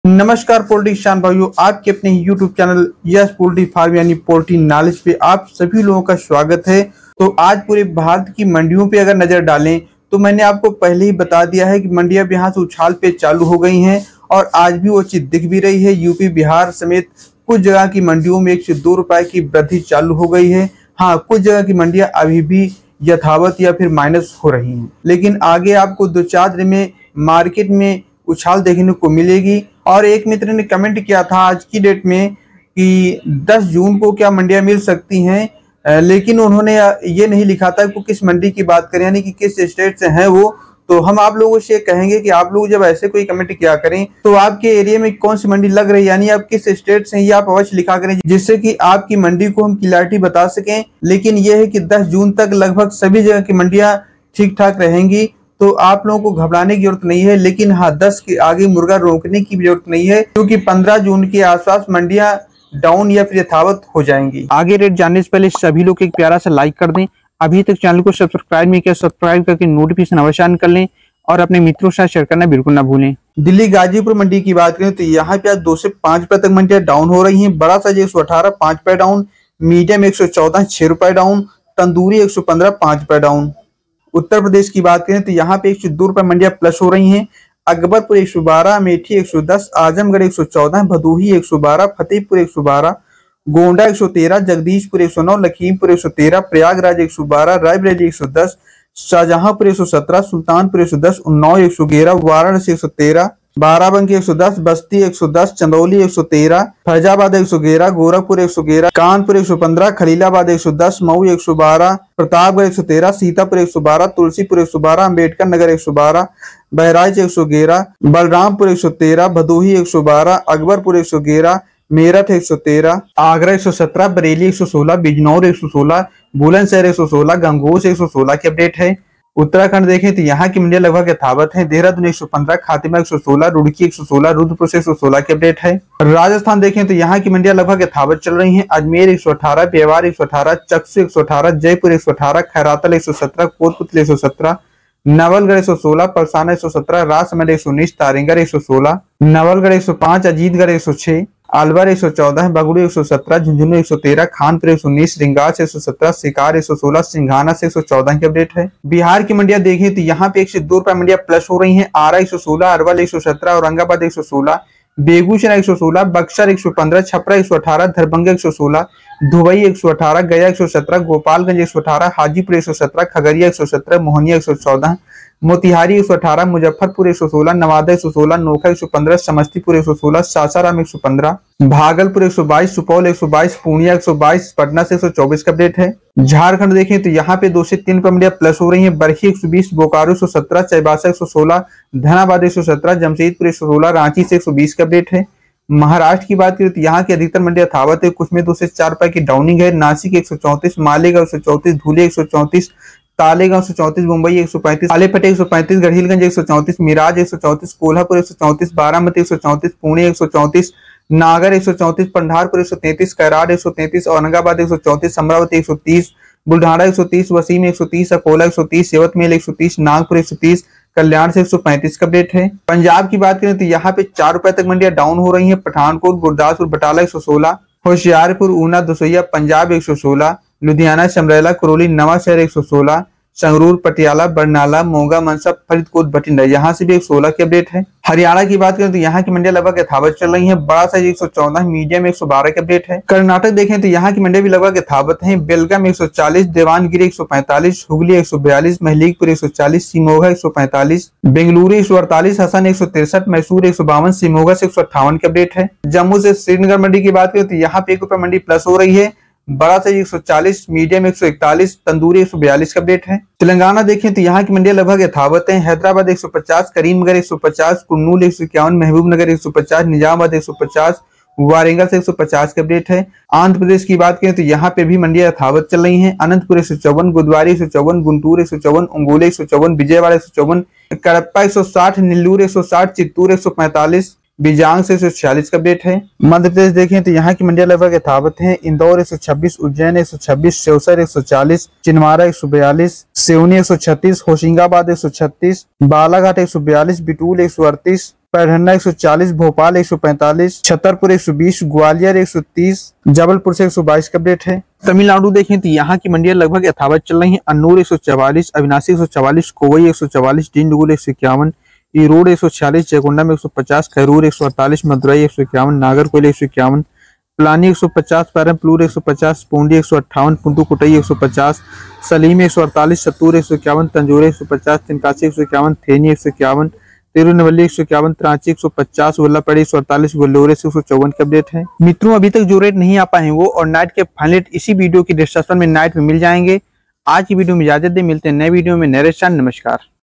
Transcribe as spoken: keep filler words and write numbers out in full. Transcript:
नमस्कार पोल्ट्री किसान भाइयों, आपके अपने YouTube channel yes poultry farm यानी पोल्ट्री नॉलेज पे आप सभी लोगों का स्वागत है। तो आज पूरे भारत की मंडियों पे अगर नजर डालें तो मैंने आपको पहले ही बता दिया है कि मंडियां अब यहाँ से उछाल पे चालू हो गई हैं और आज भी वो चीज दिख भी रही है। यूपी बिहार समेत कुछ जगह की मंडियों में एक से दो रुपए की वृद्धि चालू हो गई है। हाँ, कुछ जगह की मंडियां अभी भी यथावत या फिर माइनस हो रही हैं, लेकिन आगे आपको दो चार दिन में मार्केट में उछाल देखने को मिलेगी। और एक मित्र ने कमेंट किया था आज की डेट में कि दस जून को क्या मंडियां मिल सकती हैं, लेकिन उन्होंने ये नहीं लिखा था कि किस मंडी की बात करें, यानी कि किस स्टेट से हैं वो। तो हम आप लोगों से कहेंगे कि आप लोग जब ऐसे कोई कमेंट किया करें तो आपके एरिया में कौन सी मंडी लग रही है, यानी आप किस स्टेट से ये आप अवश्य लिखा करें, जिससे कि आपकी मंडी को हम क्लैरिटी बता सकें। लेकिन यह है कि दस जून तक लगभग सभी जगह की मंडियां ठीक ठाक रहेंगी, तो आप लोगों को घबराने की जरूरत नहीं है। लेकिन हाँ, दस के आगे मुर्गा रोकने की भी जरूरत नहीं है, क्योंकि पंद्रह जून के आसपास मंडियां डाउन या फिर यथावत हो जाएंगी। आगे रेट जानने से पहले सभी लोग एक प्यारा सा लाइक कर दें। अभी तक चैनल को सब्सक्राइब नहीं किया, सब्सक्राइब करके नोटिफिकेशन अवश्य ऑन कर लें और अपने मित्रों के साथ शेयर करना बिल्कुल ना भूलें। दिल्ली गाजीपुर मंडी की बात करें तो यहाँ पे आज दो से पांच रुपए तक मंडियां डाउन हो रही हैं। बड़ा साइज एक सौ अठारह पांच रुपए डाउन, मीडियम एक सौ चौदह छह रुपए डाउन, तंदूरी एक सौ पंद्रह पांच रुपए डाउन। उत्तर प्रदेश की बात करें तो यहाँ पे एक सौ दो रुपए मंडियां प्लस हो रही हैं। अकबरपुर एक सौ बारह, अमेठी एक सौ दस, आजमगढ़ एक सौ चौदह, भदोही एक सौ बारह, फतेहपुर एक सौ बारह, गोंडा एक सौ तेरह, जगदीशपुर एक सौ नौ, लखीमपुर एक सौ तेरह, प्रयागराज एक सौ बारह, रायबरेली एक सौ दस, शाहजहांपुर एक सौ सत्रह, सुल्तानपुर एक सौ दस, उन्नाव एक सौ ग्यारह, वाराणसी एक सौ तेरह, बाराबंकी एक सौ दस, बस्ती एक सौ दस, चंदौली एक सौ तेरह, फैजाबाद एक सौ ग्यारह, गोरखपुर एक सौ ग्यारह, कानपुर एक सौ पंद्रह, खलीलाबाद एक सौ दस, मऊ एक सौ बारह, प्रतापगढ़ एक सौ तेरह, सीतापुर एक सौ बारह, तुलसीपुर एक सौ बारह, अम्बेडकर नगर एक सौ बारह, बहराइच एक सौ ग्यारह, बलरामपुर एक सौ तेरह, भदोही एक सौ बारह, अकबरपुर एक सौ ग्यारह, मेरठ एक सौ तेरह, आगरा एक सौ सत्रह, बरेली एक सौ सोलह, बिजनौर एक सौ सोलह, बुलंदशहर एक सौ सोलह, गंगोह एक सौ सोलह की अपडेट है। उत्तराखंड देखें तो यहाँ की मंडियां लगभग यथावत है। देहरादून एक सौ पंद्रह, खातिमा एक सौ सोलह, रुड़की एक सौ सोलह, रुद्रपुर एक सौ सोलह की अपडेट है। राजस्थान देखें तो यहाँ की मंडियां लगभग यथावत चल रही हैं। अजमेर एक सौ अठारह, बेवार एक सौ अठारह, चक्सू एक सौ अठारह, जयपुर एक सौ अठारह, खैरातल एक सौ सत्रह, कोटपुतली एक सौ सत्रह, नवलगढ़ एक सौ सोलह, परसाना एक सौ सत्रह, राजसमंद एक सौ उन्नीस, तारिंगर एक सौ सोलह, नवलगढ़ एक सौ पांच, अजीतगढ़ एक सौ छह, अलवर एक सौ चौदह, बगड़ू एक सौ सत्रह, झुंझुनू एक सौ तेरह, खानपुर एक सौ उन्नीस, रिंगास एक सौ सत्रह, शिकार एक सौ सोलह, सिंघाना से एक सौ चौदह की अपडेट है। बिहार की मंडियां देखें तो यहाँ पे एक से दो रुपए मंडियां प्लस हो रही हैं। आरा एक सौ सोलह, अरवल एक सौ सत्रह, औरंगाबाद एक सौ सोलह, बेगूसराय एक सौ सोलह, बक्सर एक सौ पंद्रह, छपरा एक सौ अठारह, दरभंगा एक सौ सोलह, दुबई एक सौ अठारह, गया एक सौ सत्रह, गोपालगंज एक सौ अठारह, हाजीपुर एक सौ सत्रह, खगड़िया एक सौ सत्रह, मोहनिया एक सौ चौदह, मोतिहारी एक सौ अठारह, मुजफ्फरपुर एक सौ सोलह, नवादा एक सौ सोलह, नोखा एक सौ पंद्रह, समस्तीपुर एक सौ सोलह, सासाराम एक सौ पंद्रह, भागलपुर एक सौ बाईस, सुपौल एक सौ बाईस, पूर्णिया एक सौ बाईस, पटना से एक सौ चौबीस का अपडेट है। झारखंड देखें तो यहाँ पे दो से तीन रुपए मंडियां प्लस हो रही हैं। बरही एक सौ बीस, बोकारो एक सौ सत्रह, चाईबासा एक सौ सोलह, धनाबाद एक सौ सत्रह, जमशेदपुर एक सौ सोलह, रांची से एक सौ बीस का अपडेट है। महाराष्ट्र की बात करें तो यहाँ की अधिकतर मंडियां यथावत है, कुछ में दो से चार रुपए की डाउनिंग है। नासिक एक सौ चौंतीस, मालेगांव एक सौ चौंतीस, धुले एक सौ चौंतीस, तालेगांव एक सौ चौंतीस, मुंबई एक सौ पैंतीस, आलेपटे एक सौ पैंतीस, गढ़ीलगंज एक सौ चौंतीस, मिराज एक सौ चौंतीस, कोल्हापुर एक सौ चौंतीस, बारामती एक सौ चौंतीस, पुणे एक सौ चौंतीस, नागर एक सौ चौंतीस, पंढरपुर एक सौ तैंतीस, कैराड एक सौ तैंतीस, औरंगाबाद एक सौ चौंतीस, अमरावती एक सौ तीस, बुल्ढाना एक सौ तीस, वसीम एक सौ तीस, अकोला एक सौ तीस, सेवतमेल एक सौ तीस, नागपुर एक सौ तीस, कल्याण से एक सौ पैंतीस का अपडेट है। पंजाब की बात करें तो यहाँ पे चार रुपए तक मंडियां डाउन हो रही हैं। पठानकोट, गुरदासपुर, बटाला एक सौ सोलह, होशियारपुर, ऊना, दसोइया, पंजाब एक सौ सोलह, लुधियाना, समरेला, करौली, नवाशहर एक सौ सोलह, संगरूर, पटियाला, बरनाला, मोगा, मनसा, फरीदकोट, बठिंडा यहाँ से भी एक सोलह की अपडेट है। हरियाणा की बात करें तो यहाँ की मंडियां लगभग यथावत चल रही हैं। बड़ा साइज एक सौ चौदह, मीडियम एक सौ बारह की अपडेट है। कर्नाटक देखें तो यहाँ की मंडियां भी लगभग यथावत हैं। बेलगाम एक सौ चालीस, देवानगिरी एक सौ पैंतालीस, हुगली एक सौ बयालीस, महलीकपुर एक सौ चालीस, सिमोगा एक सौ पैंतालीस, बेंगलुरु एक सौ अड़तालीस, हसन एक सौ तिरसठ, मैसूर एक सौ बावन, सिमोगा से एक सौ अट्ठावन की अपडेट है। जम्मू से श्रीनगर मंडी की बात करें तो यहाँ पे एक रुपए मंडी प्लस हो रही है। बड़ा साइज एक सौ चालीस, मीडियम एक सौ इकतालीस, तंदूरी एक सौ बयालीस का अपडेट है। तेलंगाना देखें तो यहाँ की मंडियां लगभग यथावत हैं। हैदराबाद एक सौ पचास, करीमगढ़ एक सौ पचास, कुन्नूल एक सौ इक्यावन, महबूबनगर एक सौ पचास, निजामाबाद एक सौ पचास, वारंगल से एक सौ पचास का अपडेट है। आंध्र प्रदेश की बात करें तो यहाँ पे भी मंडियां यथावत चल रही हैं। अनंतपुर एक सौ चौवन, गुरुद्वारी एक सौ चौवन, गुंटूर एक सौ चौवन, अंगोले एक सौ चौवन, विजयवाड़ा एक सौ चौवन, कडप्पा एक सौ साठ, नेल्लूर एक सौ साठ, चित्तूर एक सौ पैंतालीस, बीजांग से एक सौ छियालीस का अपडेट है। मध्य प्रदेश देखें तो यहाँ की मंडियां लगभग यथावत हैं। इंदौर एक सौ छब्बीस, उज्जैन एक सौ छब्बीस, सेवसर एक सौ चालीस, चिनवारा एक सौ बयालीस, सिवनी एक सौ छत्तीस, होशिंगाबाद एक सौ छत्तीस, बालाघाट एक सौ बयालीस, बिटूल एक सौ अड़तीस, पैढ़न्ना एक सौ चालीस, भोपाल एक सौ पैंतालीस, छतरपुर एक सौ बीस, ग्वालियर एक सौ तीस, जबलपुर से एक सौ बाईस का अपडेट है। तमिलनाडु देखें तो यहाँ की मंडियां लगभग यथावत चल रही हैं। अन्नूर एक सौ चवालीस, अविनाशी एक सौ चवालीस, कोवई एक सौ चवालीस, डिंडुगुल एक सौ इक्यावन, ईरोड एक सौ छियालीस, जयगोंडा में एक सौ पचास, खैरूर एक सौ अड़तालीस, मदुरई एक सौ इक्यावन, नागरकोइल एक सौ इक्यावन, प्लानी एक सौ पचास, पैरमप्लूर एक सौ पचास, पूंडी एक सौ अट्ठावन, पुंडुकोटई एक सौ पचास, सलीम एक सौ अड़तालीस, सत्तूर एक सौ इक्यावन, तंजौर एक सौ पचास, तिनकासी एक सौ इक्यावन, थेनी एक सौ इक्यावन, तिरुनेलवेली एक सौ इक्यावन, रांची एक सौ पचास, वल्लभपड़ी एक सौ अड़तालीस, वेल्लोरे से एक सौ चौवन का अपडेट है। मित्रों, अभी तक जो रेट नहीं आ पाए हैं वो और नाइट के फाइनल रेट इसी वीडियो की डिस्क्रिप्शन में नाइट में मिल जाएंगे। आज की वीडियो में इजाजत दे, मिलते हैं नए वीडियो में नए। नमस्कार।